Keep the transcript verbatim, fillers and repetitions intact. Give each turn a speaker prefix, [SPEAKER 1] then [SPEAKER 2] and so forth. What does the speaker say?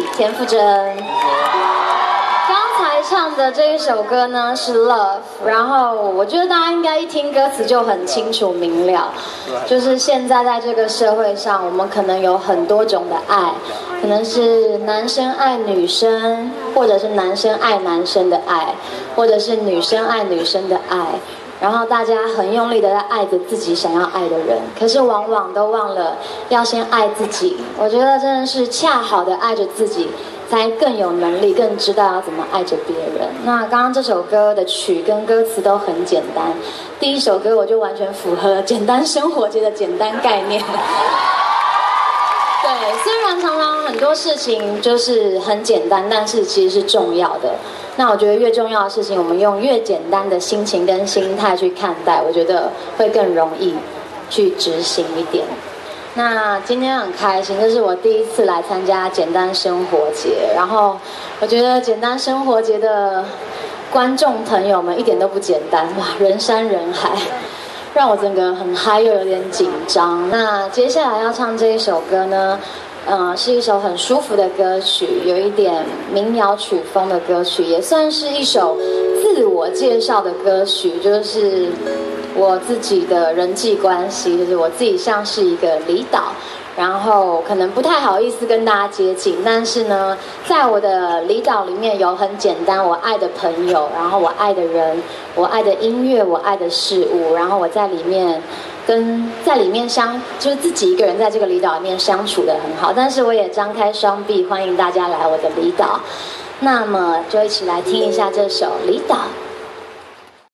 [SPEAKER 1] 田馥甄。刚才唱的这一首歌呢是 Love， 然后我觉得大家应该一听歌词就很清楚明了，就是现在在这个社会上，我们可能有很多种的爱，可能是男生爱女生，或者是男生爱男生的爱，或者是女生爱女生的爱。然后大家很用力的在爱着自己想要爱的人，可是往往都忘了要先爱自己。我觉得真的是恰好的爱着自己，才更有能力，更知道要怎么爱着别人。那刚刚这首歌的曲跟歌词都很简单，第一首歌我就完全符合简单生活节的简单概念。对，虽然常常很多事情就是很简单，但是其实是重要的。那我觉得越重要的事情，我们用越简单的心情跟心态去看待，我觉得会更容易去执行一点。那今天很开心，这是我第一次来参加简单生活节，然后我觉得简单生活节的观众朋友们一点都不简单，哇，人山人海，让我整个很嗨又有点紧张。那接下来要唱这一首歌呢，呃，是一首很舒服的歌曲，有一点民谣曲风的歌曲，也算是一首自我介绍的歌曲，就是我自己的人际关系，就是我自己像是一个离岛，然后可能不太好意思跟大家接近，但是呢，在我的离岛里面有很简单我爱的朋友，然后我爱的人，我爱的音乐，我爱的事物，然后我在里面跟在里面相，就是自己一个人在这个离岛里面相处得很好，但是我也张开双臂欢迎大家来我的离岛。那么就一起来听一下这首《离岛》。